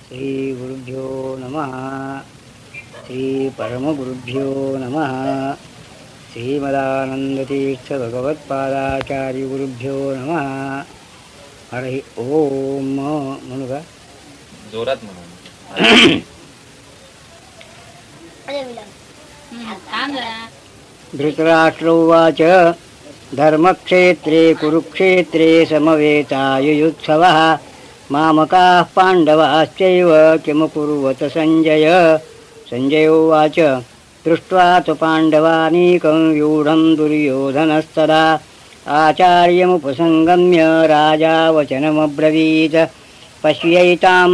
श्रीगुरुभ्यो नमः। श्रीपरमगुरुभ्यो नमः। श्रीमदानन्दतीर्थभगवत्पादाचार्यगुरुभ्यो नमः. हरि ओम. म्हणू का? जोरात म्हणू. धृतराष्ट्र उवाच धर्मक्षेत्रे कुरुक्षेत्रे समवेतायुयुत्सवः मामकाः पाण्डवाश्चैव किमकुर्वत संजय. संजय उवाच दृष्ट्वा तु पाण्डवानीकं व्यूढं दुर्योधनस्तदा आचार्यमुपसंगम्य राजा वचनमब्रवीत्. पश्यैतां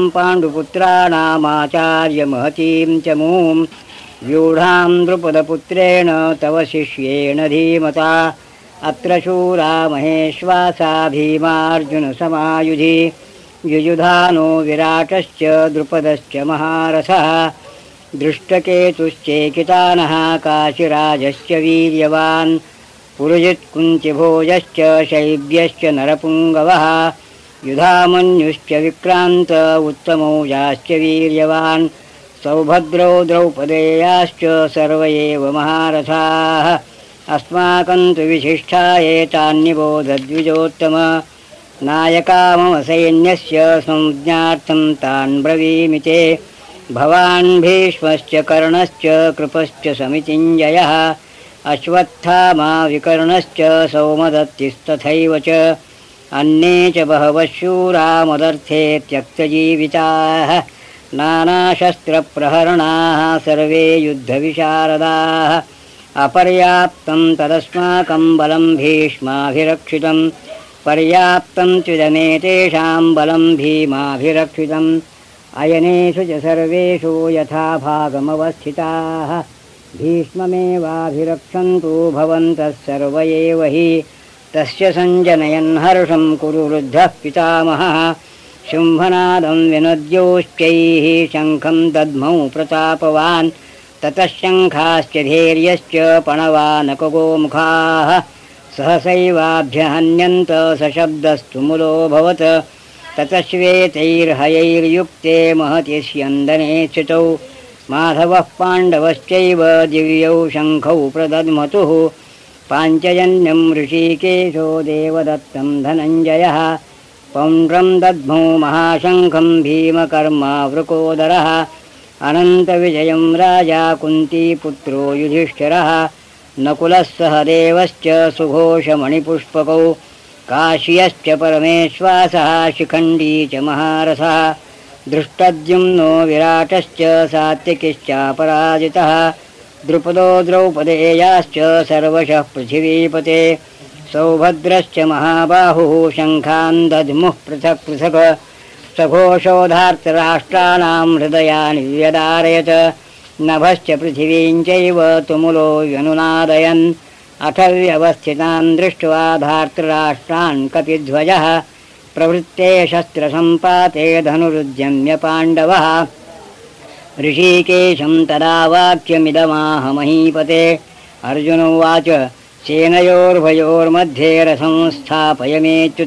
पाण्डुपुत्राणामाचार्यमहतीं च मूं व्यूढां द्रुपदपुत्रेण तव शिष्येण धीमता. अत्र शूरा महेश्वासा भीमार्जुनसमायुधि युयुधानो विराटश्च द्रुपदश्च महारथः. दृष्टकेतुश्चेकितानः काशिराजश्च वीर्यवान् पुरुजित्कुन्तिभोजश्च शैब्यश्च नरपुङ्गवः. युधामन्युश्च विक्रान्त उत्तमौजाश्च वीर्यवान् सौभद्रौ द्रौपदेयाश्च सर्व एव महारथाः. अस्माकं तु विशिष्टा एतान्निबोधद्विजोत्तम. नायका मम सैन्यस्य संज्ञार्थं तान् ब्रवीमि ते. भवान् भीष्मश्च कर्णश्च कृपश्च समितिञ्जयः अश्वत्थामा विकर्णश्च सौमदत्तिस्तथैव च अन्ये च बहवः शूरा मदर्थे त्यक्तजीविताः. नानाशस्त्रप्रहरणाः सर्वे युद्धविशारदाः. अपर्याप्तं तदस्माकं बलं भीष्माभिरक्षितं पर्याप्तं त्विदमेतेषां बलं भीमाभिरक्षितम्. अयनेषु च सर्वेषु यथा भागमवस्थिताः भीष्ममेवाभिरक्षन्तु भवन्तः सर्व एव हि. तस्य सञ्जनयन् हर्षं कुरु वृद्धः पितामहः. शुम्भनादं विनद्योश्चैः शङ्खं दद्मौ प्रतापवान्. ततः शङ्खाश्च धैर्यश्च पणवानकगोमुखाः सहसैवाभ्यहन्यन्त सशब्दस्तु मुलोऽभवत्. ततः श्वेतैर्हयैर्युक्ते महति स्यन्दने स्थितौ माधवः पाण्डवश्चैव दिव्यौ शङ्खौ प्रदध्मतुः. पाञ्चजन्यं ऋषिकेशो देवदत्तं धनञ्जयः पौण्ड्रं दद्मौ महाशङ्खं भीमकर्मा वृकोदरः. अनन्तविजयं राजा कुन्तीपुत्रो युधिष्ठिरः नकुलः सहदेवश्च सुघोषमणिपुष्पकौ काश्यश्च परमेश्वासः शिखण्डी च महारथः. दृष्टद्युम्नो विराटश्च सात्विकिश्चापराजितः द्रुपदो द्रौपदेयाश्च सर्वशः पृथिवीपते. सौभद्रश्च महाबाहुः शङ्खान् दद्मुः पृथक् पृथक् सघोषोधार्तराष्ट्राणां हृदयानि व्यदारयत्. नभश्च पृथिवीं चैव तुमुलो व्यनुनादयन्. अथ व्यवस्थितान् दृष्ट्वा धार्तराष्ट्रान् कपिध्वजः प्रवृत्ते शस्त्रसम्पाते धनुरुद्यम्य पाण्डवः. ऋषिकेशं तदा वाक्यमिदमाह महीपते. अर्जुन उवाच सेनयोर्भयोर्मध्ये रथं स्थापयमेच्युत.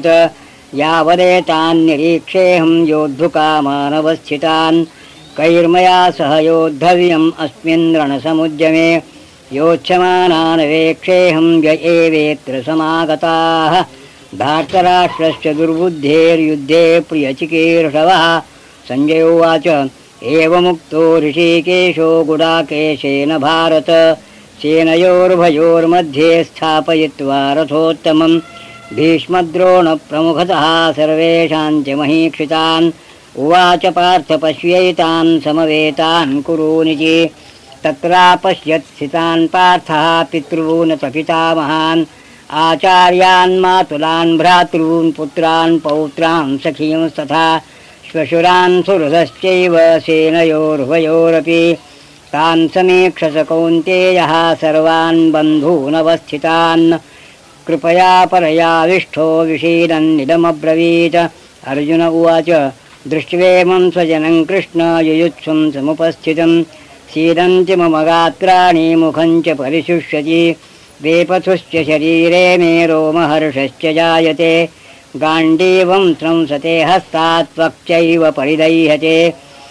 यावदेतान्निरीक्षेऽहं योद्धुकामानवस्थितान्. कैर्मया सह योद्धव्यम् अस्मिन् रणसमुद्यमे. योत्स्यमानान् वेक्षेऽहं य एवेऽत्र समागताः. धार्तराष्ट्रस्य दुर्बुद्धेर्युद्धे प्रियचिकीर्षवः. संजय उवाच एवमुक्तो ऋषिकेशो गुडाकेशेन भारत सेनयोर्भयोर्मध्ये स्थापयित्वा रथोत्तमं. भीष्मद्रोणप्रमुखतः सर्वेषां च महीक्षितान्. उवाच पार्थ पश्यैतान् समवेतान् कुरूनिचि. तत्रापश्यत् स्थितान् पार्थः पितॄन् च पितामहान् आचार्यान् मातुलान् भ्रातॄन् पुत्रान् पौत्रान् सखींस्तथा श्वशुरान् सुहृदश्चैव सेनयोर्भयोरपि. तान् समीक्ष स कौन्तेयः सर्वान् बन्धूनवस्थितान्. कृपया परयाविष्ठो विषीदन्निदमब्रवीत्. अर्जुन उवाच दृष्ट्वेमं स्वजनं कृष्ण युयुत्सुं समुपस्थितं. सीदन्ति मम गात्राणि मुखं च परिशुष्यति. वेपथुश्च शरीरे मे रोमहर्षश्च जायते. गाण्डीवं स्रंसते हस्तात् त्वक्चैव परिदह्यते.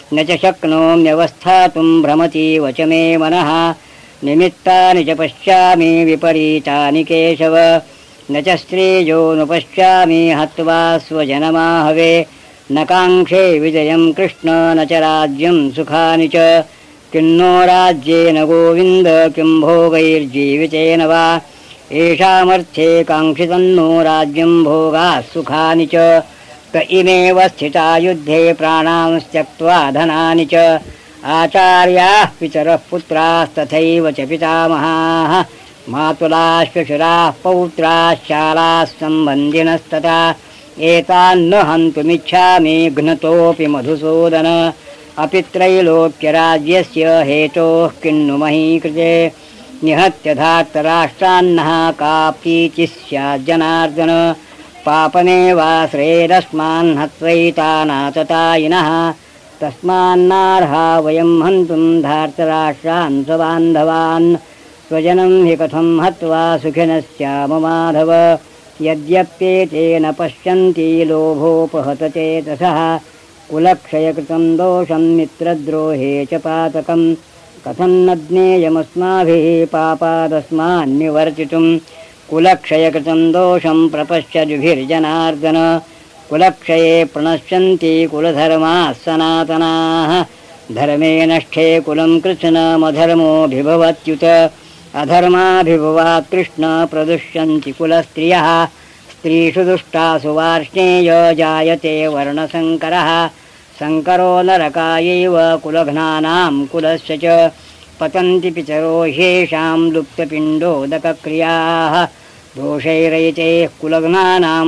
न च शक्नोम्यवस्थातुं भ्रमतीव च मे मनः निमित्तानि च पश्यामि विपरीतानि केशव न च स्त्रीयोनुपश्यामि हत्वा स्वजनमाहवे न काङ्क्षे विजयं कृष्ण न च राज्यं सुखानि च किन्नो राज्येन गोविन्द किं भोगैर्जीवितेन वा येषामर्थे काङ्क्षितन्नो राज्यं भोगाः सुखानि च त इमेव स्थिता युद्धे प्राणां त्यक्त्वा धनानि च आचार्याः पितरः पुत्रास्तथैव च पितामहाः मातुलाश्वशुराः पौत्राः शालाः सम्बन्धिनस्तथा एतान्न हन्तुमिच्छामि घ्नतोऽपि मधुसूदन अपि त्रैलोक्यराज्यस्य हेतोः किन्नु मही कृते निहत्य धार्तराष्ट्रान्नः काप्यीतिः स्याज्जनार्दन पापमेवाश्रयेदस्मान् हत्वैतानाततायिनः तस्मान्नार्हा वयं हन्तुं धार्तराष्ट्रान् स्वबान्धवान् स्वजनं हि कथं हत्वा सुखिनः स्याम माधव यद्यप्येतेन पश्यन्ति लोभोपहत चेतसः कुलक्षयकृतं दोषं मित्रद्रोहे च पातकं कथं न ज्ञेयमस्माभिः पापादस्मान्निवर्तितुं कुलक्षयकृतं दोषं प्रपश्यद्भिर्जनार्दन कुलक्षये प्रणश्यन्ति कुलधर्माः सनातनाः धर्मे नष्टे कुलं कृत्स्नमधर्मोऽभिभवत्युत अधर्माभिभवात् कृष्ण प्रदुष्यन्ति कुलस्त्रियः स्त्रीषु दुष्टासु वार्ष्णेय जायते वर्णसङ्करः सङ्करो नरकायैव कुलघ्नानां कुलस्य च पतन्ति पितरो ह्येषां लुप्तपिण्डोदकक्रियाः दोषैरैतैः कुलघ्नानां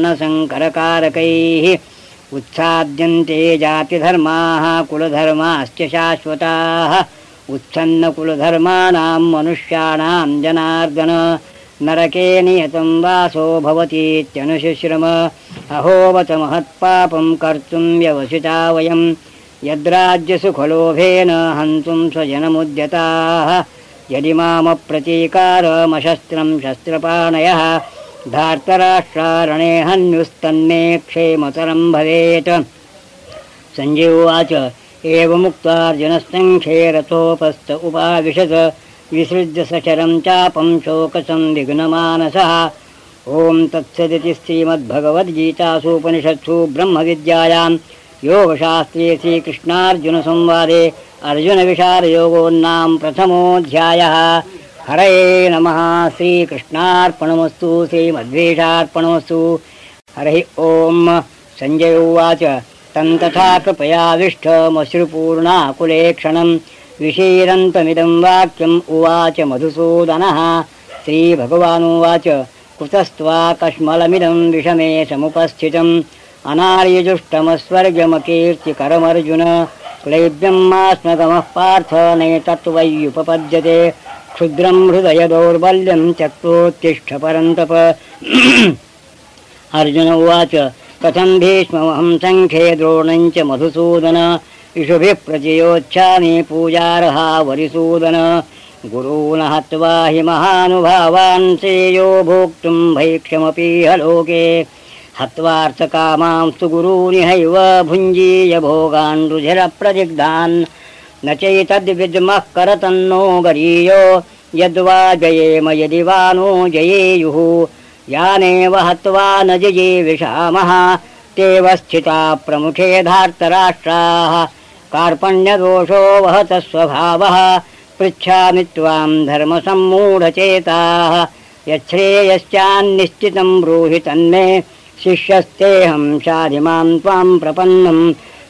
वर्णसङ्करकारकैः उत्साद्यन्ते जातिधर्माः कुलधर्माश्च शाश्वताः उत्सन्नकुलधर्माणां मनुष्याणां जनार्दन नरके नियतं वासो भवतीत्यनुशुश्रम अहोवत महत्पापं कर्तुं व्यवसिता वयं यद्राज्यसुखलोभेन हन्तुं स्वजनमुद्यताः यदि मामप्रतीकारमशस्त्रं शस्त्रपाणयः धार्तराष्ट्रारणे हन्युस्तन्मे क्षेमतरं भवेत् सञ्जय उवाच एवमुक्तार्जुनस्तङ्खे रथोपस्थ उपाविशत विसृज्य सचरं चापं शोकसंविघ्नमानसः ॐ तत्सदिति श्रीमद्भगवद्गीतासूपनिषत्सु ब्रह्मविद्यायां योगशास्त्रे श्रीकृष्णार्जुनसंवादे अर्जुनविषादयोगो नाम प्रथमोऽध्यायः। हरये नमः। श्रीकृष्णार्पणमस्तु। श्रीमद्वेषार्पणमस्तु। हरिः ॐ। सञ्जय उवाच तं तथा कृपयाविष्टमश्रुपूर्णाकुलेक्षणं विशीरन्तमिदं वाक्यम् उवाच मधुसूदनः। श्रीभगवानुवाच कुतस्त्वा कश्मलमिदं विषमे समुपस्थितम् अनार्यजुष्टमस्वर्गमकीर्तिकरमर्जुन क्लैब्यं मास्मगमः पार्थ नैतत्त्वय्युपपद्यते क्षुद्रं हृदय दौर्बल्यं त्यक्तोत्तिष्ठ परन्तप। अर्जुन उवाच कथं भीष्ममहं सङ्ख्ये द्रोणं च मधुसूदन इषुभिः प्रचयोच्छामि पूजार्हा वरिसूदन गुरून् हत्वा हि महानुभावान् श्रेयो भोक्तुं भैक्ष्यमपीह लोके हत्वार्थकामांस्तु गुरूनिहैव भुञ्जीय भोगान् रुधिरप्रदिग्धान् न चैतद्विद्मः करतन्नो गरीयो यद्वा जयेम यदि वा नो जयेयुः यानेव हत्वा न जये विषामः तेव स्थिता प्रमुखे धार्तराष्ट्राः कार्पण्यदोषो वहतः स्वभावः पृच्छामि त्वां धर्मसम्मूढचेताः यच्छ्रेयश्चान्निश्चितं ब्रूहि तन्मे शिष्यस्तेऽहं शाधिमां त्वां प्रपन्नम्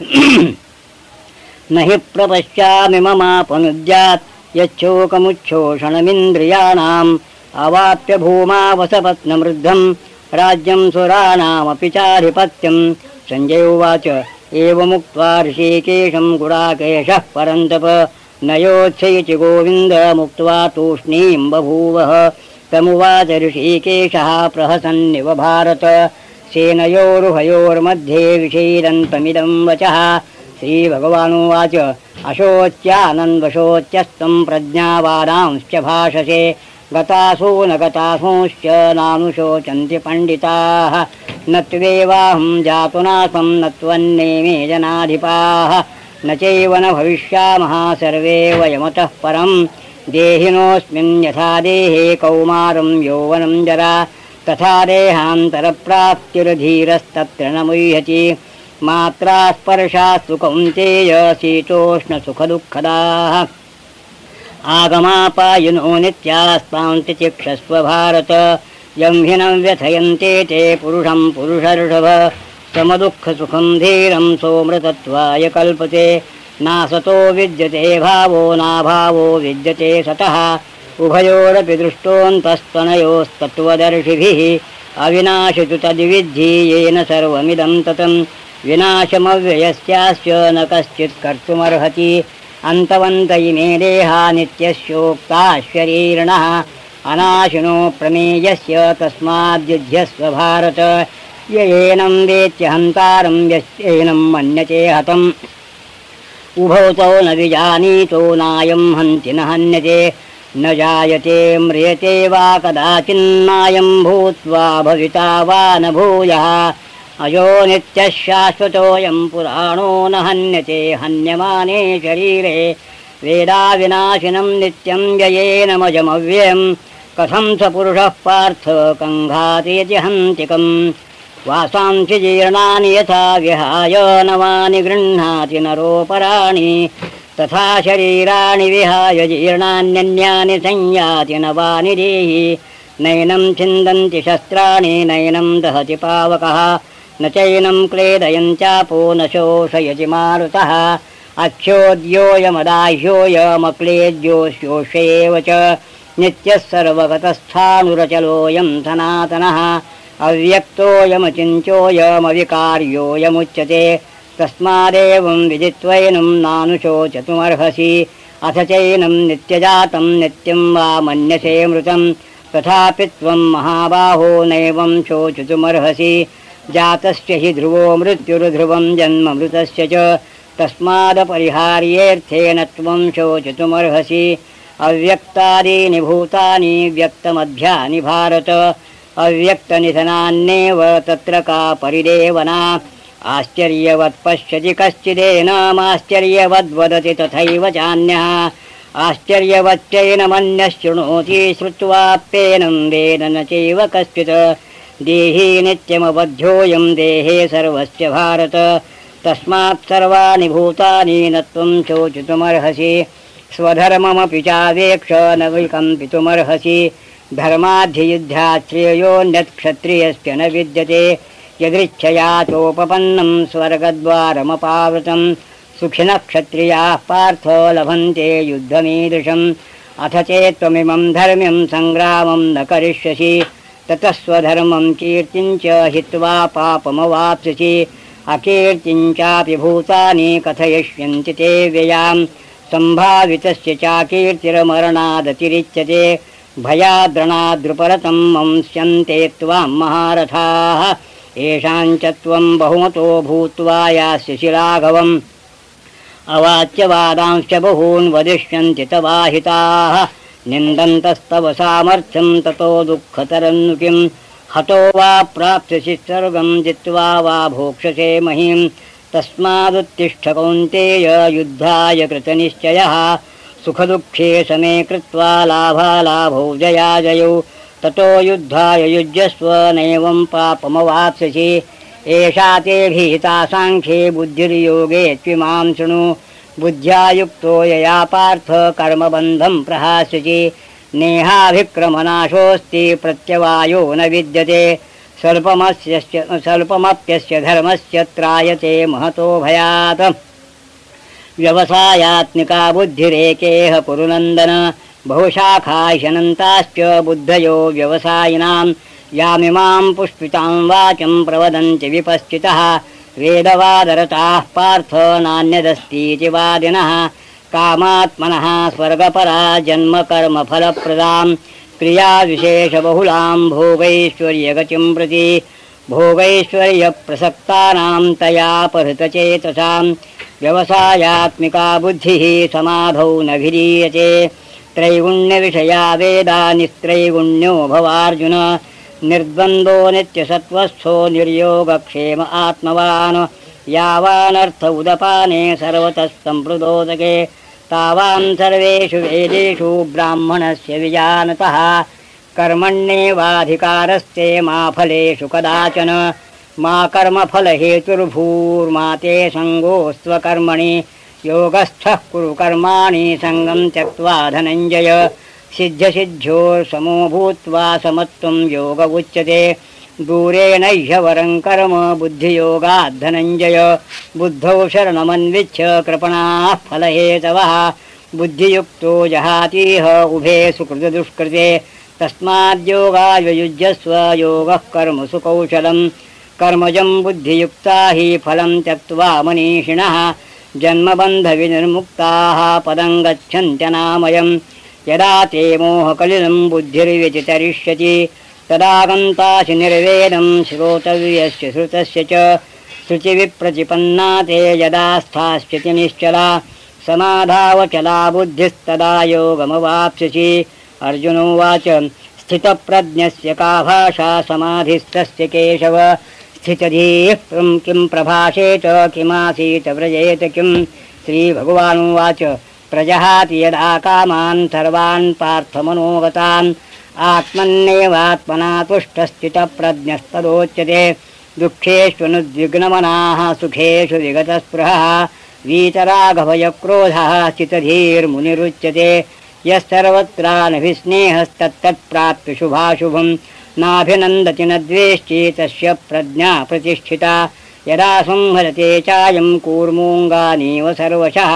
न हि प्रपश्यामि ममापनुद्यात् यच्छोकमुच्छोषणमिन्द्रियाणाम् अवाप्य भूमा वसपत्नमृद्धं राज्यं सुराणामपि चाधिपत्यं। सञ्जय उवाच एवमुक्त्वा ऋषिकेशं गुडाकेशः परन्तप न योत्सयति गोविन्द मुक्त्वा तूष्णीं बभूवः तमुवाच ऋषिकेशः प्रहसन्निव भारत सेनयोरुभयोर्मध्ये विषीदन्तमिदं वचः। श्रीभगवानुवाच अशोच्यानन्वशोच्यस्तं प्रज्ञावादांश्च भाषसे गतासु न गतासूंश्च नानुशोचन्ति पण्डिताः न त्वेवाहं जातु नासं न त्वन्नेमे जनाधिपाः न चैव न भविष्यामः सर्वे वयमतः परम् देहिनोऽस्मिन् यथा देहे कौमारं यौवनं जरा तथा देहान्तरप्राप्तिर्धीरस्तत्र न मुह्यति मात्रा स्पर्शास्तु कौन्तेय शीतोष्णसुखदुःखदाः आगमापायिनो नित्यास्तान्ति चिक्षस्व भारत यं हि न व्यथयन्ते ते पुरुषं पुरुषर्षभ समदुःखसुखं धीरं सोमृतत्वाय कल्पते नासतो विद्यते भावो नाभावो विद्यते सतः उभयोरपि दृष्टोऽन्तस्तनयोस्तत्त्वदर्शिभिः अविनाशि तु तद्विद्धि येन सर्वमिदं ततं विनाशमव्ययस्यास्य न कश्चित् कर्तुमर्हति अन्तवन्त इमे देहा नित्यस्योक्ताः शरीरिणः अनाशिनो प्रमेयस्य तस्माद्युध्यस्व भारत य एनं वेत्य हन्तारं यस्येनं मन्यते हतम् उभौ तौ न विजानीतो नायं हन्ति न हन्यते न जायते म्रियते वा कदाचिन्नायं भूत्वा भविता वा न भूयः अजो नित्यः शाश्वतोऽयं पुराणो न हन्यते हन्यमाने शरीरे वेदाविनाशिनं नित्यं ययेनमजमव्ययं कथं स पुरुषः पार्थ कङ्घाति यति हन्तिकम् वासांसि जीर्णानि यथा विहाय नवानि गृह्णाति नरोपराणि तथा शरीराणि विहाय जीर्णान्यन्यानि संयाति नवानि देहि नैनं छिन्दन्ति शस्त्राणि नैनं दहति पावकः न चैनं क्लेदयञ्चापो न शोषयति मारुतः अच्छोद्योऽयमदाह्योऽयमक्लेद्योऽशोष्येव च नित्यः सर्वगतस्थाणुरचलोऽयं सनातनः अव्यक्तोऽयमचिन्त्योऽयमविकार्योऽयमुच्यते तस्मादेवं विदित्वैनं नानुशोचतुमर्हसि अथ चैनं नित्यजातं नित्यं वा मन्यसे मृतं तथापि त्वं महाबाहो नैवं शोचितुमर्हसि जातस्य हि ध्रुवो मृत्युर्ध्रुवं जन्म मृतस्य च तस्मादपरिहार्येऽर्थेन त्वं शोचितुमर्हसि अव्यक्तादीनि भूतानि व्यक्तमध्यानि भारत अव्यक्तनिधनान्येव तत्र का परिदेवना आश्चर्यवत् पश्यति कश्चिदेनामाश्चर्यवद्वदति तथैव चान्यः आश्चर्यवच्चैनमन्यः शृणोति श्रुत्वाप्येनं वेद न चैव कश्चित् देही नित्यमबध्योऽयं देहे सर्वस्य भारत तस्मात् सर्वाणि भूतानि न त्वं शोचितुमर्हसि स्वधर्ममपि चावेक्ष न विकम्पितुमर्हसि धर्माद्धियुद्ध्यात् श्रेयोऽन्यत्क्षत्रियस्य न विद्यते यदृच्छया चोपपन्नं स्वर्गद्वारमपावृतं सुखिनः क्षत्रियाः पार्थ लभन्ते युद्धमीदृशम् अथ चेत्त्वमिमं धर्म्यं सङ्ग्रामं न करिष्यसि ततः स्वधर्मं कीर्तिं च हित्वा पापमवाप्स्यसि अकीर्तिं चापि भूतानि कथयिष्यन्ति ते व्ययां सम्भावितस्य चाकीर्तिर्मरणादतिरिच्यते भयाद्रणाद्रुपरतं मंस्यन्ते त्वां महारथाः येषाञ्च त्वं बहुमतो भूत्वा यास्यसि राघवम् अवाच्यवादांश्च बहून् वदिष्यन्ति तवाहिताः निन्दन्तस्तव सामर्थ्यं ततो दुःखतरन्नु किं हतो वा प्राप्स्यसि स्वर्गं जित्वा वा भोक्ष्यसे महीं तस्मादुत्तिष्ठ कौन्तेय युद्धाय कृतनिश्चयः सुखदुःखे समे कृत्वा लाभालाभौ जयाजयौ ततो युद्धाय युज्यस्व नैवं पापमवाप्स्यसि एषा ते भीता साङ्ख्ये बुद्धिर्योगे त्विमां शृणु बुद्ध्या युक्तो यया पार्थ कर्मबन्धं प्रहास्यसि नेहाभिक्रमनाशोऽस्ति प्रत्यवायो न विद्यते स्वल्पमप्यस्य धर्मस्य त्रायते महतो भयात् व्यवसायात्मिका बुद्धिरेकेह कुरुनन्दन बहुशाखाह्यनन्ताश्च बुद्धयो व्यवसायिनां यामिमां पुष्पितां वाचं प्रवदन्ति विपश्चितः वेदवादरताः पार्थ नान्यदस्तीति वादिनः कामात्मनः स्वर्गपरा जन्मकर्मफलप्रदां क्रियाविशेषबहुलां भोगैश्वर्यगतिं प्रति भोगैश्वर्यप्रसक्तानां तयापहृतचेतसां व्यवसायात्मिका बुद्धिः समाधौ न विधीयते त्रैगुण्यविषया वेदा निस्त्रैगुण्यो भवार्जुन निर्द्वन्द्वो नित्यसत्त्वस्थो निर्योगक्षेम आत्मवान् यावानर्थ उदपाने सर्वतः सम्प्लुतोदके तावान् सर्वेषु वेदेषु ब्राह्मणस्य विजानतः कर्मण्येवाधिकारस्ते मा फलेषु कदाचन मा कर्मफलहेतुर्भूर्मा ते सङ्गोऽस्त्वकर्मणि योगस्थः कुरु कर्माणि सङ्गं त्यक्त्वा धनञ्जय सिद्ध्यसिद्ध्योर्समो भूत्वा समत्वं योग उच्यते दूरेण ह्यवरं कर्म बुद्धियोगात् धनञ्जय बुद्धौ शरणमन्विच्छ कृपणाः फलहेतवः बुद्धियुक्तो जहातीह उभे सुकृतदुष्कृते तस्माद्योगाय युज्यस्व योगः कर्मसु कौशलम् कर्मजं बुद्धियुक्ता हि फलं त्यक्त्वा मनीषिणः जन्मबन्धविनिर्मुक्ताः पदं गच्छन्त्यनामयम् यदा ते मोहकलिलं बुद्धिर्व्यतितरिष्यति तदा गन्तासि निर्वेदं श्रोतव्यस्य श्रुतस्य च शुचिविप्रतिपन्ना ते यदा स्थास्यति निश्चला समाधावचला बुद्धिस्तदा योगमवाप्स्यसि अर्जुनोवाच स्थितप्रज्ञस्य का भाषा समाधिस्तस्य केशव स्थितधीः किं प्रभाषेत किमासीत व्रजेत किं श्रीभगवानुवाच प्रजहाति यदा कामान् सर्वान् पार्थमनोगतान् आत्मन्नेवात्मना तुष्टस्थितप्रज्ञस्तदोच्यते दुःखेष्वनुद्विग्नमनाः सुखेषु विगतस्पृहः वीतरागभयक्रोधः स्थितधीर्मुनिरुच्यते यस्सर्वत्रानभिस्नेहस्तत्तत्प्राप्य शुभाशुभं नाभिनन्दति न द्वेष्टि तस्य प्रज्ञा प्रतिष्ठिता यदा संहरते चायं कूर्मोऽङ्गानीव सर्वशः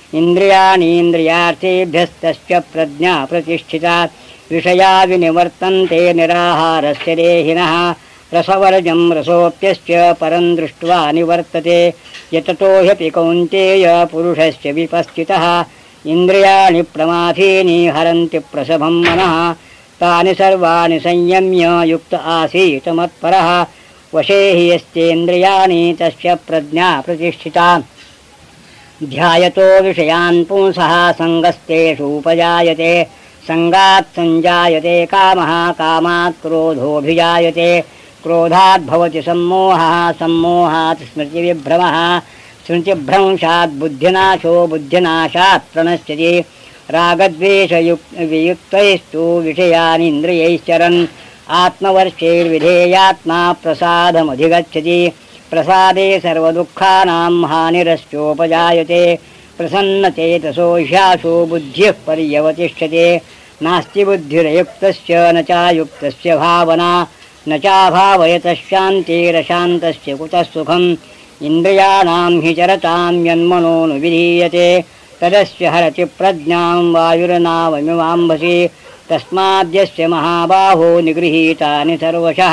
इन्द्रियाणीन्द्रियार्थेभ्यस्तस्य प्रज्ञा प्रतिष्ठिता विषया विनिवर्तन्ते निराहारस्य देहिनः रसवर्जं रसोऽप्यस्य परं दृष्ट्वा निवर्तते यततो ह्यपि कौन्तेय पुरुषस्य विपस्थितः इन्द्रियाणि प्रमाथीनि हरन्ति प्रसभं मनः तानि सर्वाणि संयम्य युक्त आसीत् मत्परः वशे हि यस्तेन्द्रियाणि तस्य प्रज्ञा प्रतिष्ठिता ध्यायतो विषयान् पुंसः सङ्गस्तेषु उपजायते सङ्गात् सञ्जायते कामः कामात् क्रोधोऽभिजायते क्रोधात् भवति सम्मोहः सम्मोहात् स्मृतिविभ्रमः स्मृतिभ्रंशात् बुद्धिनाशो बुद्धिनाशात् प्रणश्यति रागद्वेषवियुक्तैस्तु विषयानिन्द्रियैश्चरन् आत्मवर्षैर्विधेयात्मा प्रसादमधिगच्छति प्रसादे सर्वदुःखानां हानिरश्चोपजायते प्रसन्नचेतसो ह्यासो बुद्धिः पर्यवतिष्ठते नास्ति बुद्धिरयुक्तस्य न चायुक्तस्य भावना न चाभावयतः शान्तिरशान्तस्य कुतः सुखम् इन्द्रियाणां हि चरतां यन्मनोनुविधीयते तदस्य हरति प्रज्ञां वायुर्नावमिवाम्भसि तस्माद्यस्य महाबाहो निगृहीतानि सर्वशः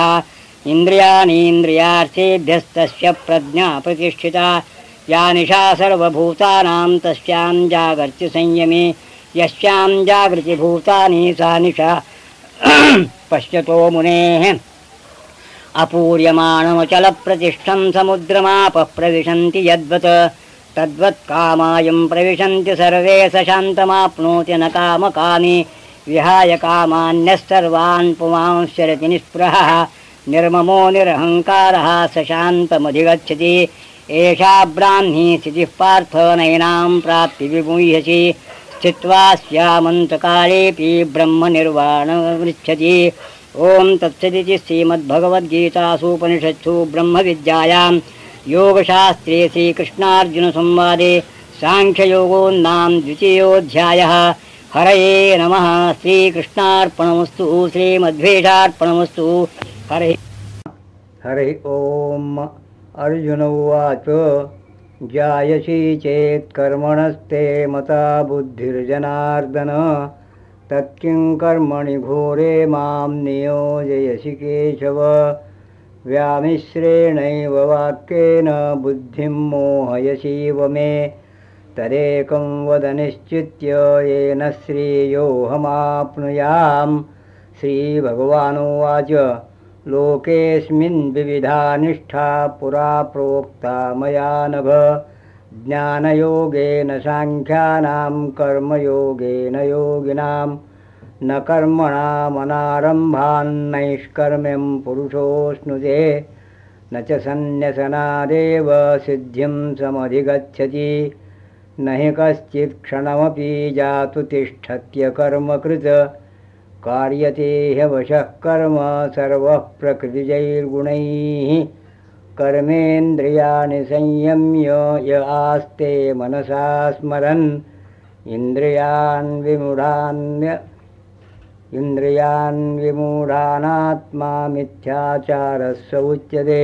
इन्द्रियाणीन्द्रियार्थेभ्यस्तस्य प्रज्ञा प्रतिष्ठिता या निशा सर्वभूतानां तस्यां जागर्ति संयमे यस्यां जागृति भूतानि सा निशा पश्यतो मुनेः अपूर्यमाणमचलप्रतिष्ठं समुद्रमापः प्रविशन्ति यद्वत् तद्वत् कामायं प्रविशन्ति सर्वे स शान्तमाप्नोति न कामकामी विहाय कामान्यः सर्वान् पुमांश्चरति निःस्पृहः निर्ममो निरहङ्कारः स शान्तमधिगच्छति एषा ब्राह्मी स्थितिः पार्थ नैनां प्राप्ति विमुह्यसि स्थित्वा स्यामन्तकालेऽपि ब्रह्मनिर्वाणमृच्छति ॐ तत्सदिति श्रीमद्भगवद्गीतासूपनिषत्सु ब्रह्मविद्यायां योगशास्त्रे श्रीकृष्णार्जुनसंवादे साङ्ख्ययोगो नाम द्वितीयोऽध्यायः। हरये नमः। श्रीकृष्णार्पणमस्तु। श्रीमध्वेशार्पणमस्तु। हरि ओम। अर्जुन उवाच जायसी चेत् कर्मणस्ते मता बुद्धिर्जनार्दन तत्किं कर्मणि घोरे मां नियोजयसि केशव व्यामिश्रेणैव वाक्येन बुद्धिं मोहयसीव मे तदेकं वद निश्चित्य येन श्रेयोऽहमाप्नुयाम्। श्रीभगवानुवाच लोकेऽस्मिन् विविधा निष्ठा पुरा प्रोक्ता मया नघ ज्ञानयोगेन साङ्ख्यानां कर्मयोगेन योगिनां न कर्मणामनारम्भान् नैष्कर्म्यं पुरुषोऽश्नुते न च सन्न्यसनादेव सिद्धिं समधिगच्छति न हि कश्चित् क्षणमपि जातु तिष्ठत्य कर्मकृत् कार्यते ह्यवशः कर्म सर्वः प्रकृतिजैर्गुणैः कर्मेन्द्रियाणि संयम्य य आस्ते मनसा स्मरन् इन्द्रियान् विमूढानात्मा मिथ्याचारस्य उच्यते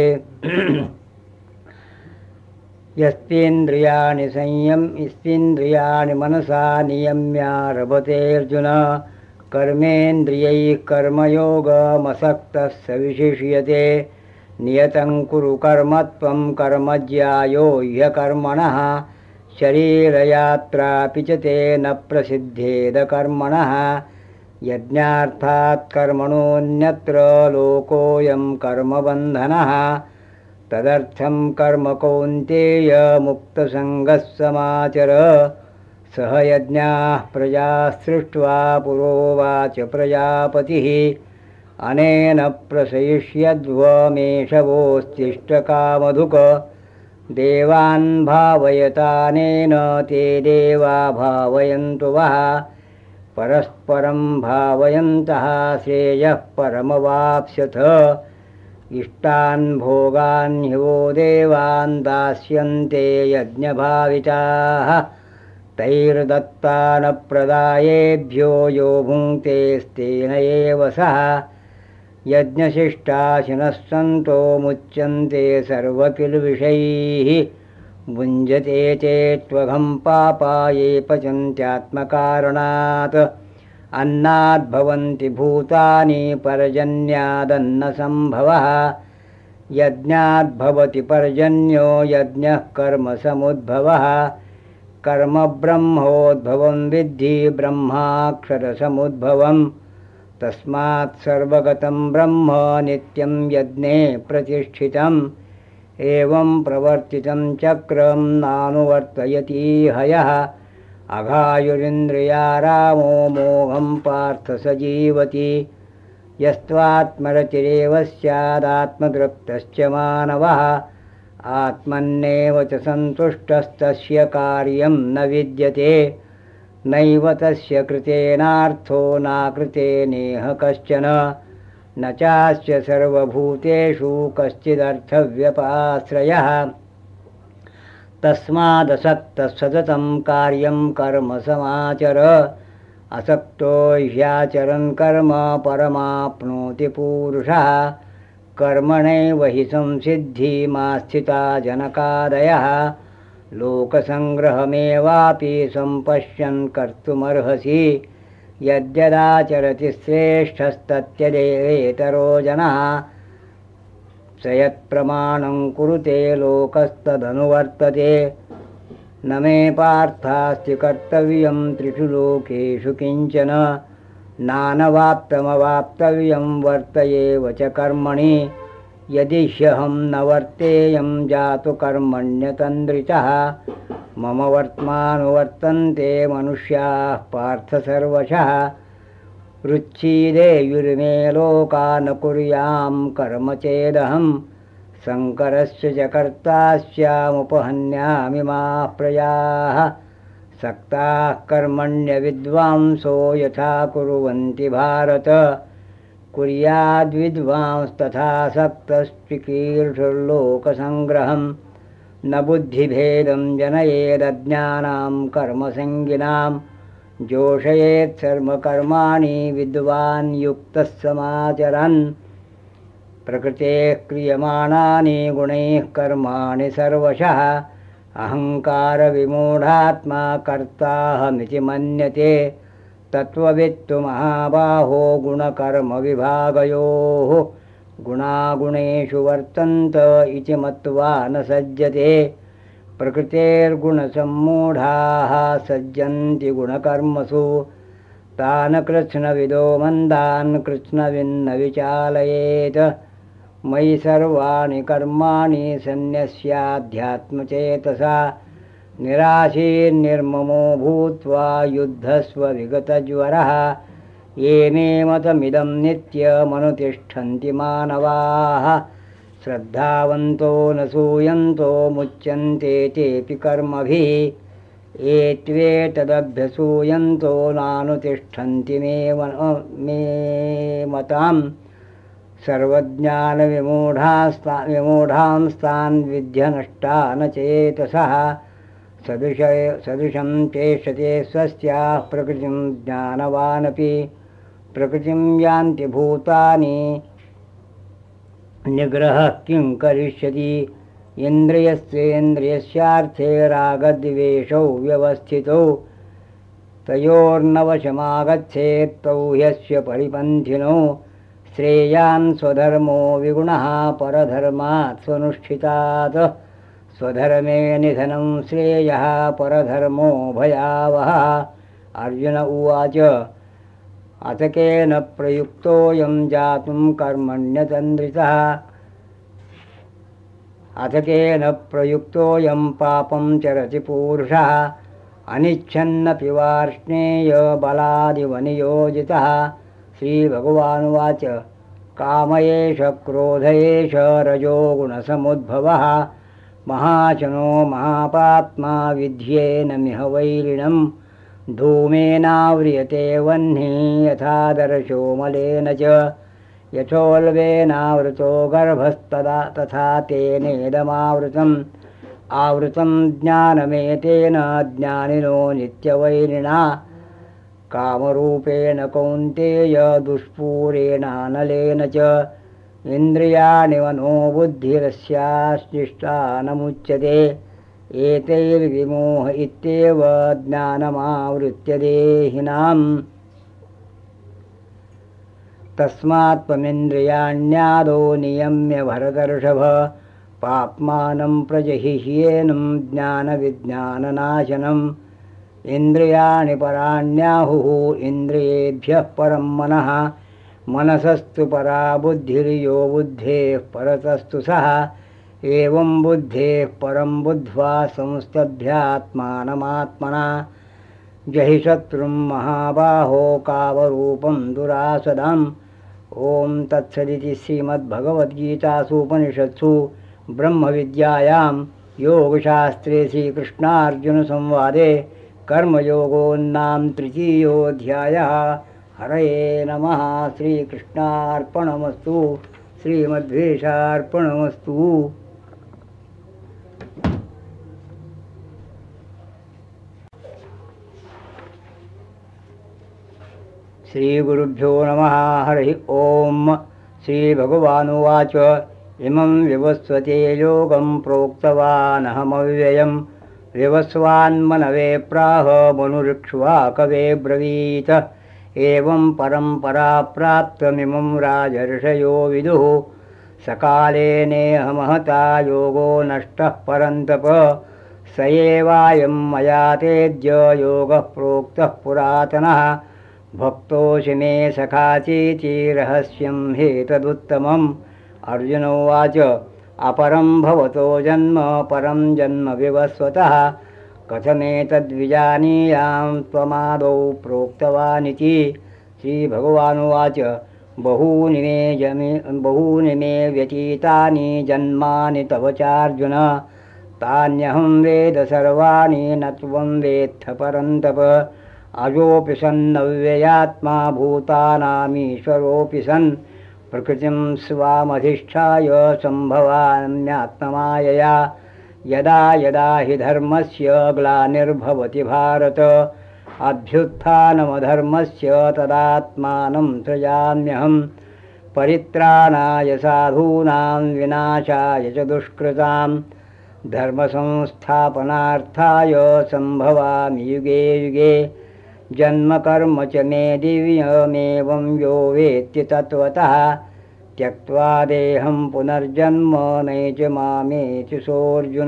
यस्त्विन्द्रियाणि मनसा नियम्यारभतेऽर्जुन कर्मेन्द्रियैः कर्मयोगमसक्तः स विशिष्यते नियतं कुरु कर्म त्वं कर्मज्यायो ह्यकर्मणः शरीरयात्रापि च ते न प्रसिद्धेद कर्मणः यज्ञार्थात् कर्मणोऽन्यत्र लोकोऽयं कर्मबन्धनः तदर्थं कर्म कौन्तेय मुक्तसङ्गः समाचर सह यज्ञाः प्रजाः सृष्ट्वा पुरोवाच प्रजापतिः अनेन प्रसयिष्यध्वमेषवोस्तिष्ठकामधुक देवान् भावयतानेन ते देवा भावयन्तु वः परस्परं भावयन्तः श्रेयः परमवाप्स्यथ इष्टान् भोगान् हि वो देवान् दास्यन्ते यज्ञभाविताः तैर्दत्तानप्रदायेभ्यो यो भुङ्क्तेस्तेन एव सः यज्ञशिष्टाशिनः सन्तो मुच्यन्ते सर्वकिल्बिषैः भुञ्जते चेत्त्वघं पापा ये पचन्त्यात्मकारणात् अन्नाद्भवन्ति भूतानि पर्जन्यादन्नसम्भवः यज्ञाद्भवति पर्जन्यो यज्ञः कर्मसमुद्भवः कर्म ब्रह्मोद्भवं विद्धि ब्रह्माक्षरसमुद्भवं तस्मात् सर्वगतं ब्रह्म नित्यं यज्ञे प्रतिष्ठितम् एवं प्रवर्तितं चक्रं नानुवर्तयति हयः अघायुरिन्द्रियारामो मोघं पार्थ स जीवति यस्त्वात्मरतिरेव स्यादात्मतृप्तश्च मानवः आत्मन्नेव च सन्तुष्टस्तस्य कार्यं न विद्यते नैव तस्य कृतेनार्थो नाकृतेनेह कश्चन न चास्य सर्वभूतेषु कश्चिदर्थव्यपाश्रयः तस्मादसक्तः सततं कार्यं कर्म समाचर असक्तो ह्याचरन् कर्म परमाप्नोति पूरुषः कर्मणैव हि संसिद्धिमास्थिता जनकादयः लोकसङ्ग्रहमेवापि सम्पश्यन् कर्तुमर्हसि यद्यदाचरति श्रेष्ठस्तत्यदेवेतरो जनः स यत्प्रमाणं कुरुते लोकस्तदनुवर्तते न मे पार्थास्ति कर्तव्यं त्रिषु लोकेषु किञ्चन नानवाप्तमवाप्तव्यं वर्त एव च कर्मणि यदि ह्यहं न वर्तेयं जातु कर्मण्यतन्द्रितः मम वर्त्मानुवर्तन्ते मनुष्याः पार्थ सर्वशः रुच्छीदेयुर्मे लोका न कुर्यां कर्म चेदहं शङ्करस्य च कर्ता स्यामुपहन्यामि माः प्रजाः सक्ताः कर्मण्यविद्वांसो यथा कुर्वन्ति भारत कुर्याद्विद्वांस्तथा सक्तस्त्विकीर्षुर्लोकसङ्ग्रहं न बुद्धिभेदं जनयेदज्ञानां कर्मसङ्गिनां जोषयेत् सर्वकर्माणि विद्वान् युक्तः समाचरन् प्रकृतेः क्रियमाणानि गुणैः कर्माणि सर्वशः अहङ्कारविमूढात्मा कर्ताहमिति मन्यते तत्त्ववित्तु महाबाहो गुणकर्मविभागयोः गुणागुणेषु वर्तन्त इति मत्वा न सज्जते प्रकृतेर्गुणसम्मूढाः सज्जन्ति गुणकर्मसु तान् कृत्स्नविदो मन्दान् कृत्स्नविन्न विचालयेत् मयि सर्वाणि कर्माणि सन्न्यस्याध्यात्मचेतसा निराशीर्निर्ममो भूत्वा युद्धस्व विगतज्वरः ये मे मतमिदं नित्यमनुतिष्ठन्ति मानवाः श्रद्धावन्तो न सूयन्तो मुच्यन्ते तेऽपि कर्मभिः एत्वेतदभ्यसूयन्तो नानुतिष्ठन्ति मे मताम् सर्वज्ञानविमूढांस्तान् विद्यनष्टा न चेतसः सदृशं चेष्टते स्वस्याः प्रकृतिं ज्ञानवानपि प्रकृतिं यान्ति भूतानि निग्रहः किं करिष्यति इन्द्रियस्येन्द्रियस्यार्थे रागद्वेषौ व्यवस्थितौ तयोर्नवशमागच्छेत् तौ ह्यस्य परिपन्थिनौ श्रेयान् स्वधर्मो विगुणः परधर्मात् स्वनुष्ठितात् स्वधर्मे निधनं श्रेयः परधर्मो भयावहः। अर्जुन उवाच अथ केन प्रयुक्तोऽयं जातुं कर्मण्यतन्द्रितः अथ केन प्रयुक्तोऽयं पापं चरति पूरुषः अनिच्छन्नपि वार्ष्णेय बलादिव नियोजितः। श्रीभगवानुवाच काम एष क्रोध एष रजोगुणसमुद्भवः महाशनो महापाप्मा विध्येनमिह वैरिणं धूमेनाव्रियते वह्निः यथादर्शो मलेन च यथोल्बेनावृतो गर्भस्तदा तथा तेनेदमावृतम् आवृतं ज्ञानमेतेन ज्ञानिनो नित्यवैरिणा कामरूपेण कौन्तेय दुष्पूरेणानलेन च इन्द्रियाणि मनोबुद्धिरस्याश्लिष्टा न मुच्यते एतैर्विमोह इत्येव ज्ञानमावृत्य देहिनाम् तस्मात् त्वमिन्द्रियाण्यादौ नियम्य भरतर्षभ पाप्मानं प्रजहिह्येनं ज्ञानविज्ञाननाशनम् इन्द्रियाणि पराण्याहुः इन्द्रियेभ्यः परं मनः मनसस्तु परा बुद्धिर्यो बुद्धेः परतस्तु सः एवं बुद्धेः परं बुद्ध्वा संस्तभ्यात्मानमात्मना जहि शत्रुं महाबाहो कामरूपं दुरासदम्। ॐ तत्सदिति श्रीमद्भगवद्गीतासूपनिषत्सु ब्रह्मविद्यायां योगशास्त्रे श्रीकृष्णार्जुनसंवादे कर्मयोगो नाम तृतीयोऽध्यायः। हरये नमः। श्रीकृष्णार्पणमस्तु। श्रीमद्वेषार्पणमस्तु। श्रीगुरुभ्यो नमः। हरिः ओम्। श्रीभगवानुवाच इमं विवस्वते योगं प्रोक्तवानहमव्ययम् विवस्वान्मनवे प्राह मनुरिक्ष्वाकवे ब्रवीत एवं परम्परा प्राप्तमिमं राजर्षयो विदुः सकाले नेहमहता योगो नष्टः परन्तप स एवायं मया तेद्य योगः प्रोक्तः पुरातनः भक्तोऽसि मे सखा चेति रहस्यं हेतदुत्तमम्। अर्जुन उवाच अपरं भवतो जन्म परं जन्म विवस्वतः कथमेतद्विजानीयां त्वमादौ प्रोक्तवानिति। श्रीभगवानुवाच बहूनि मे व्यतीतानि जन्मानि तव चार्जुन तान्यहं वेद सर्वाणि न त्वं वेत्थ परन्तप अजोऽपि सन्नव्ययात्मा भूतानामीश्वरोऽपि सन् प्रकृतिं स्वामधिष्ठाय सम्भवाम्यात्ममायया यदा यदा हि धर्मस्य ग्लानिर्भवति भारत अभ्युत्थानमधर्मस्य तदात्मानं सृजाम्यहं परित्राणाय साधूनां विनाशाय च दुष्कृतां धर्मसंस्थापनार्थाय सम्भवामि युगे युगे जन्म कर्म च मे दिव्यमेवं यो वेत्ति तत्त्वतः त्यक्त्वा देहं पुनर्जन्म नैष मामेति सोऽर्जुन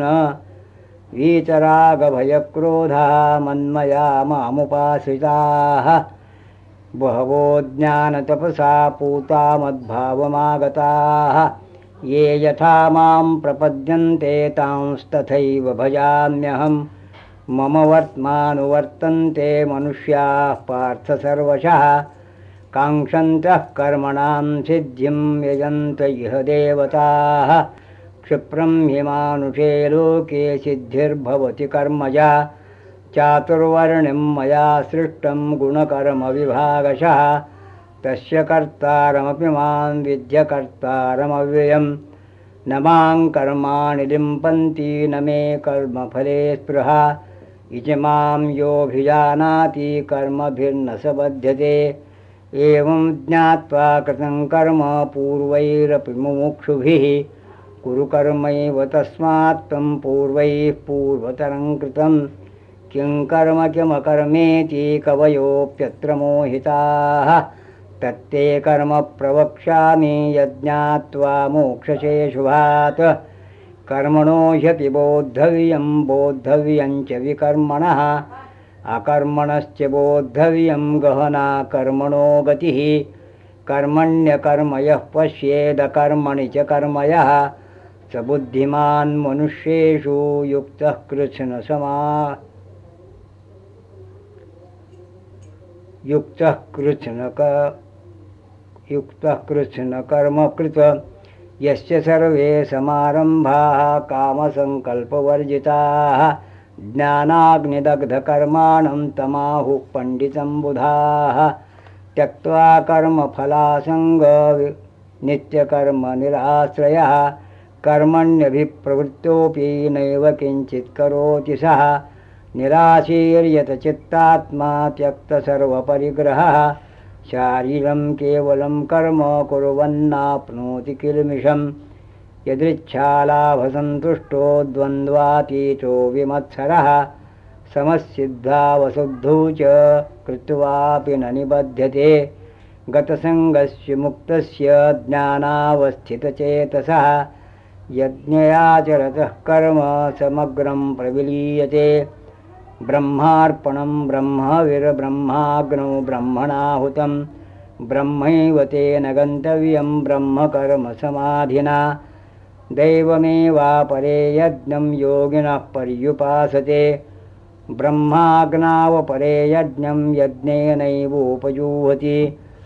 वीतरागभयक्रोधा मन्मया मामुपाश्रिताः बहवो ज्ञानतपसा पूता मद्भावमागताः ये यथा मां प्रपद्यन्ते तांस्तथैव भजाम्यहम् मम वर्त्मानुवर्तन्ते मनुष्याः पार्थ सर्वशः काङ्क्षन्तः कर्मणां सिद्धिं यजन्त इह देवताः क्षिप्रं हि मानुषे लोके सिद्धिर्भवति कर्मजा चातुर्वर्ण्यं मया सृष्टं गुणकर्मविभागशः तस्य कर्तारमपि मां विद्य कर्तारमव्ययम् न मां कर्माणि लिम्पन्ति न मे कर्मफले स्पृहा इति मां योऽभिजानाति कर्मभिर्न स बध्यते एवं ज्ञात्वा कृतं कर्म पूर्वैरपि मुमुक्षुभिः कुरु कर्मैव तस्मात् त्वं पूर्वैः पूर्वतरं कृतं किं कर्म किमकर्मेति कवयोऽप्यत्र मोहिताः तत्ते कर्म प्रवक्ष्यामि यज्ञात्वा मोक्षसे शुभात् कर्मणो ह्यपि बोद्धव्यं बोद्धव्यं च विकर्मणः अकर्मणश्च बोद्धव्यं गहना कर्मणो गतिः कर्मण्यकर्म यः पश्येदकर्मणि च कर्म यः स बुद्धिमान् मनुष्येषु युक्तः कृत्स्नकर्मकृत् यस्य सर्वे समारम्भाः कामसङ्कल्पवर्जिताः ज्ञानाग्निदग्धकर्माणं तमाहुः पण्डितं बुधाः त्यक्त्वा कर्मफलासङ्गं नित्यकर्मनिराश्रयः कर्मण्यभिप्रवृत्तोऽपि नैव किञ्चित् करोति सः निराशीर्यतचित्तात्मा त्यक्तसर्वपरिग्रहः शारीरं केवलं कर्म कुर्वन्नाप्नोति किल्बिषं यदृच्छालाभसन्तुष्टो द्वन्द्वातीतो विमत्सरः समसिद्धावशुद्धौ च कृत्वापि न निबध्यते गतसङ्गस्य मुक्तस्य ज्ञानावस्थितचेतसः यज्ञयाचरतः कर्म समग्रं प्रविलीयते ब्रह्मार्पणं ब्रह्मविर्ब्रह्माग्नौ ब्रह्मणाहुतं ब्रह्मैव तेन गन्तव्यं ब्रह्मकर्मसमाधिना दैवमेवापरे यज्ञं योगिनः पर्युपासते ब्रह्माग्नावपरे यज्ञं यज्ञेनैवोपजुह्वति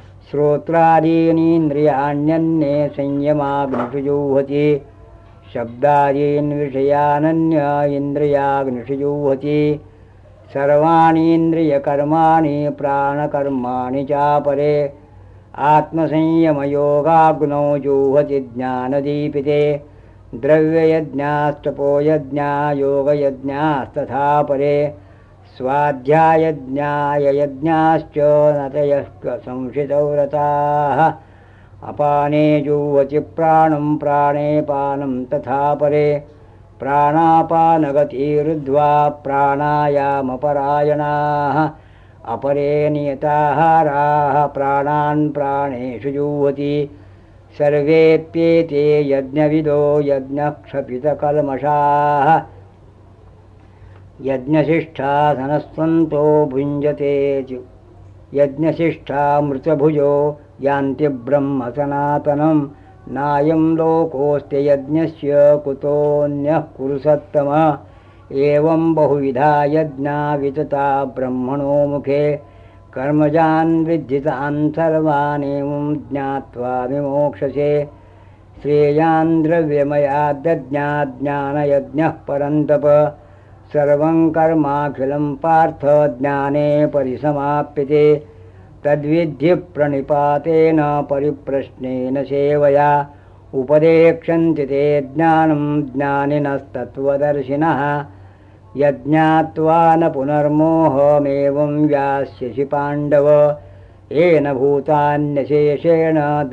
श्रोत्रादीनीन्द्रियाण्यन्ये संयमाग्निषु जुह्वति शब्दादीन् विषयानन्य इन्द्रियाग्निषु जुह्वति सर्वाणीन्द्रियकर्माणि प्राणकर्माणि चापरे आत्मसंयमयोगाग्नौ जुह्वति ज्ञानदीपिते द्रव्ययज्ञास्तपोयज्ञा योगयज्ञास्तथा परे स्वाध्यायज्ञाययज्ञाश्च नतयः संशितौ रताः अपाने जुह्वति प्राणं प्राणे पानं तथा परे प्राणापानगतिरुद्ध्वा प्राणायामपरायणाः अपरे नियताहाराः प्राणान् प्राणेषु जुह्वति सर्वेऽप्येते यज्ञविदो यज्ञक्षपितकल्मषाः यज्ञशिष्ठासनस्वन्तो भुञ्जते यज्ञशिष्ठामृतभुजो यान्ति ब्रह्म सनातनं नायं लोकोऽस्ति यज्ञस्य कुतोऽन्यः कुरु सत्तम एवं बहुविधा यज्ञा वितता ब्रह्मणो मुखे कर्मजान् विद्धितान् सर्वान् एवं ज्ञात्वा विमोक्षसे श्रेयान् द्रव्यमयाद्यज्ञात् ज्ञानयज्ञः परन्तप सर्वं कर्माखिलं पार्थ ज्ञाने परिसमाप्यते तद्विद्धि प्रणिपातेन परिप्रश्नेन सेवया उपदेक्षन्ति ते ज्ञानं ज्ञानिनस्तत्त्वदर्शिनः यज्ञात्वा न पुनर्मोहमेवं यास्यसि पाण्डव येन भूतान्यशेषेण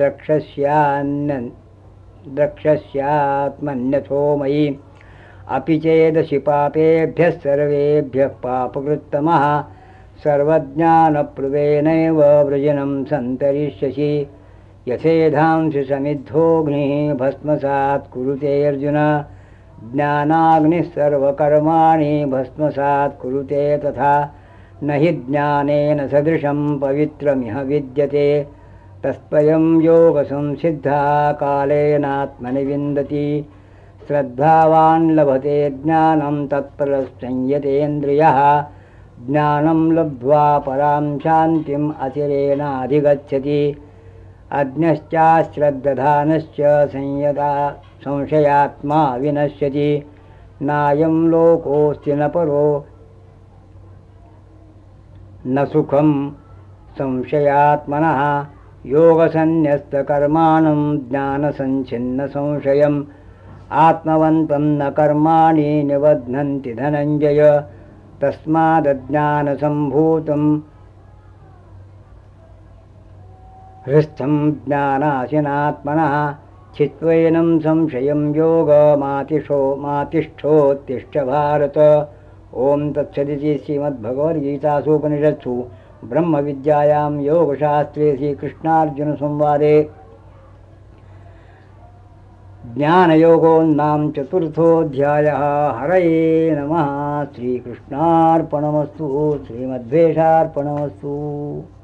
द्रक्ष्यस्यात्मन्यथो मयि अपि चेदसि पापेभ्यः सर्वेभ्यः पापकृत्तमः सर्वज्ञानप्लुवेनैव वृजनं सन्तरिष्यसि यथेधांसि समिद्धोऽग्निः भस्मसात् कुरुते अर्जुन ज्ञानाग्निः सर्वकर्माणि भस्मसात् कुरुते तथा न हि ज्ञानेन सदृशं पवित्रमिह विद्यते तस्त्वयं योगसंसिद्धा कालेनात्मनि विन्दति श्रद्धावान् लभते ज्ञानं तत्परः संयतेन्द्रियः ज्ञानं लब्ध्वा परां शान्तिम् अचिरेणाधिगच्छति। अज्ञश्चाश्रद्दधानश्च संशयात्मा विनश्यति। नायं लोकोऽस्ति न परो न सुखं संशयात्मनः। योगसन्न्यस्तकर्माणं ज्ञानसञ्छिन्नसंशयम् आत्मवन्तं न कर्माणि निबध्नन्ति धनञ्जय। तस्मादज्ञानसम्भूतं हृस्थं ज्ञानाशिनात्मनः। चित्वैनं संशयं योगमातिष्ठोत्तिष्ठ भारत। ओम तत्सदिति श्रीमद्भगवद्गीतासूपनिषत्सु ब्रह्मविद्यायां योगशास्त्रे श्रीकृष्णार्जुनसंवादे ज्ञानयोगो नाम चतुर्थोऽध्यायः। हरये नमः। श्रीकृष्णार्पणमस्तु। श्रीमद्वेषार्पणमस्तु।